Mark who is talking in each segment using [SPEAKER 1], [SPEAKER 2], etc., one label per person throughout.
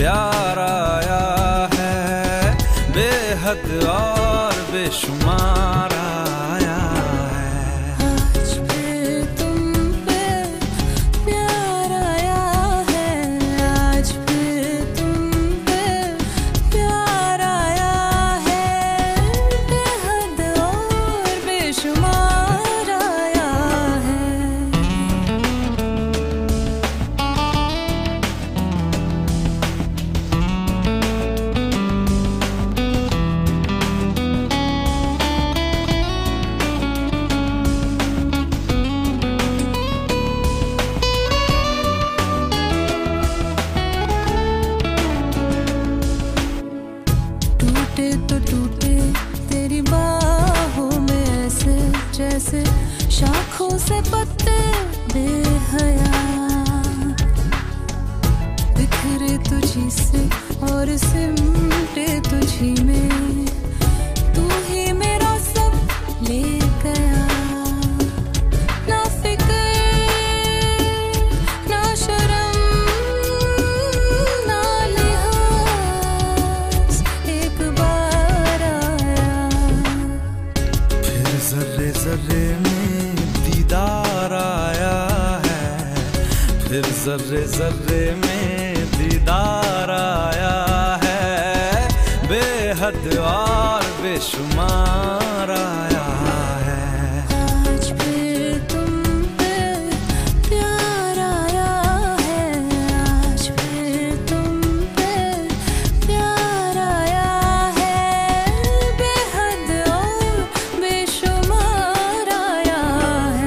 [SPEAKER 1] प्यार आया है, बेहद और बेशुमार आया है।
[SPEAKER 2] आज फिर तुम पे प्यार आया है, आज फिर तुम पे प्यार आया है, बेहद और बेशुमार आया है। टूटे तो टूटे तेरी बाहों में ऐसे जैसे शाखों से पत्ते बेहया, बिखरे तुझी से और सिमटे तुझी में, तू ही मेरा सब ले गया। ना फिक्र ना शर्म ना लिहाज, एक बार आया।
[SPEAKER 1] फिर जर्रे जर्रे में दीदार आया है, फिर जर्रे जर्रे में दीदार आया है, बेहद और बेशुमार आया है।
[SPEAKER 2] आज फिर तुम पे प्यार आया है, आज फिर तुम पे प्यार आया है, बेहद और बेशुमार आया है।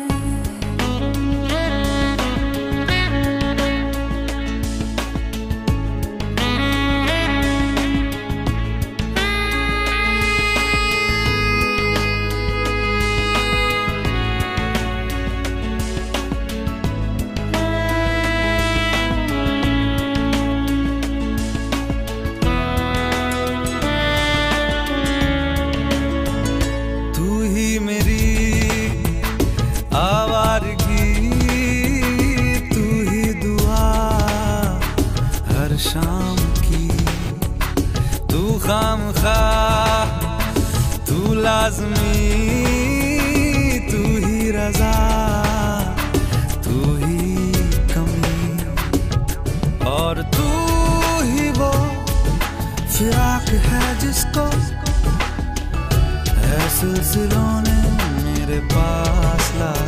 [SPEAKER 1] तू ही मेरी आवारगी, तू ही दुआ हर शाम की, तू खामखा तू लाज़मी, तू ही रज़ा तू ही कमी, और तू ही वो फिराक है जिसको सिलसिलों ने मेरे पास ला